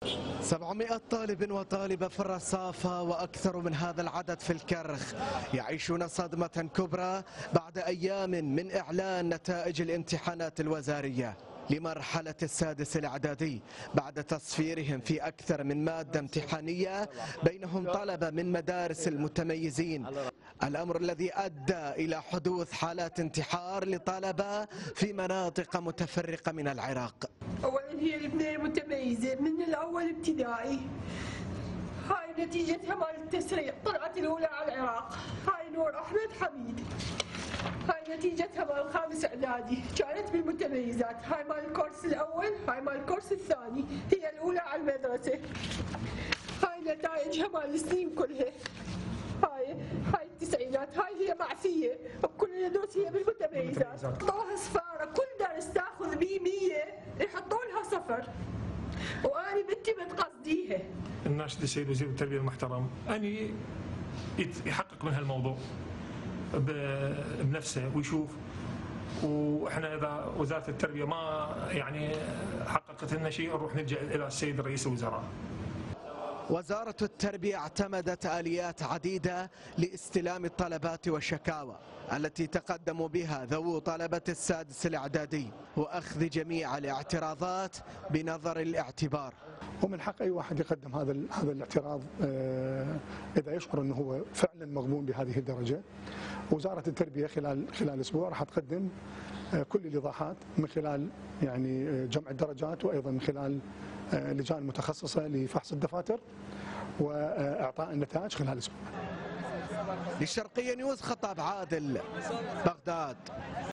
700 طالب وطالبة في الرصافة وأكثر من هذا العدد في الكرخ يعيشون صدمة كبرى بعد أيام من إعلان نتائج الامتحانات الوزارية لمرحلة السادس الإعدادي بعد تصفيرهم في أكثر من مادة امتحانية بينهم طلبة من مدارس المتميزين، الأمر الذي أدى إلى حدوث حالات انتحار لطلبة في مناطق متفرقة من العراق. أولا هي البنية متميزة من الأول ابتدائي، هاي نتيجتها مال التسريع، طلعت الأولى على العراق، هاي نور أحمد حميد. هاي نتيجتها مال الخامس إعدادي، كانت بالمتميزات، هاي مال الكورس الأول، هاي مال الكورس الثاني، هي الأولى على المدرسة. هاي نتائجها مال السنين كلها. هاي التسعينات، هاي هي معفية بكل الدروس، هي بالمتميزات. طوها صفارة، كل درس تاخذ بيه 100 يحطوا لها صفر، وأنا بنتي بتقصديها. الناشد السيد وزير التربية المحترم أني يحقق من هالموضوع بنفسه ويشوف، واحنا اذا وزاره التربيه ما يعني حققت لنا شيء نروح نلجا الى السيد رئيس الوزراء. وزارة التربية اعتمدت آليات عديدة لاستلام الطلبات والشكاوى التي تقدموا بها ذوو طلبة السادس الإعدادي وأخذ جميع الاعتراضات بنظر الاعتبار. ومن حق أي واحد يقدم هذا الاعتراض إذا يشعر أنه هو فعلا مغبون بهذه الدرجة. وزارة التربية خلال أسبوع راح تقدم كل الإيضاحات من خلال يعني جمع الدرجات، وأيضا من خلال لجان متخصصة لفحص الدفاتر وإعطاء النتائج خلال أسبوع. للشرقية نيوز، خطاب عادل، بغداد.